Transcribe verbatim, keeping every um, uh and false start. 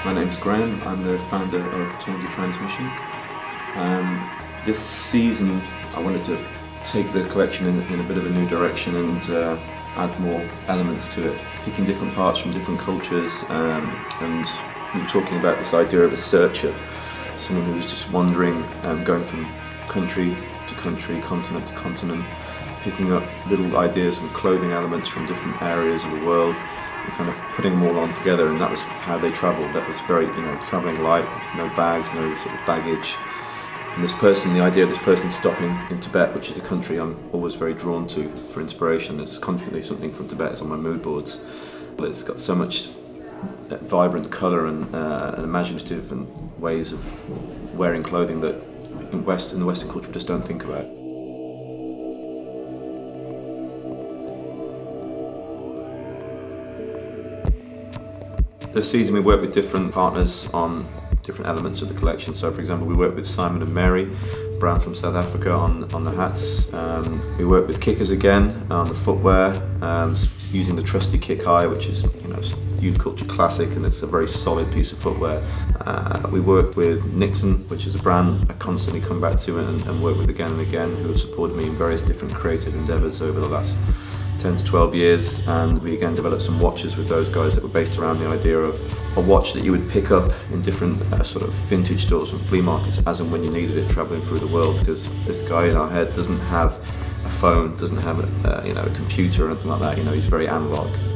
My name's Graham, I'm the founder of Tourne de Transmission. Um, this season I wanted to take the collection in, in a bit of a new direction and uh, add more elements to it, picking different parts from different cultures, um, and we were talking about this idea of a searcher, someone who was just wandering, um, going from country to country, continent to continent, picking up little ideas and clothing elements from different areas of the world, and kind of putting them all on together, and that was how they travelled. That was very, you know, travelling light, no bags, no sort of baggage. And this person, the idea of this person stopping in Tibet, which is a country I'm always very drawn to for inspiration, it's constantly something from Tibet, it's on my mood boards. It's got so much vibrant colour and, uh, and imaginative and ways of wearing clothing that in, West, in the Western culture we just don't think about. This season we worked with different partners on different elements of the collection. So for example, we worked with Simon and Mary Brown from South Africa on, on the hats. Um, we worked with Kickers again on the footwear, um, using the trusty Kick High, which is, you know, youth culture classic, and it's a very solid piece of footwear. Uh, we worked with Nixon, which is a brand I constantly come back to and, and work with again and again, who have supported me in various different creative endeavours over the last ten to twelve years, and we again developed some watches with those guys that were based around the idea of a watch that you would pick up in different uh, sort of vintage stores and flea markets as and when you needed it, travelling through the world, because this guy in our head doesn't have a phone, doesn't have a, uh, you know, a computer or anything like that. You know, he's very analogue.